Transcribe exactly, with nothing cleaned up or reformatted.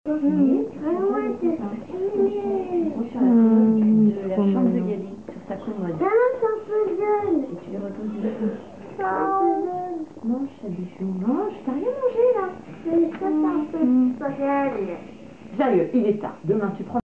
Mmh. Vraiment, c'est stylé. Sur la commode de la trop chambre de mignon. Gabi, sur sa commode. Ah, c'est un peu jeune. Et tu les reposes dessus. C'est un peu jeune. Mange, Sabichou, mange, t'as rien mangé là. Mais ça, c'est un peu jeune. Sérieux, il est tard. Demain, tu prends.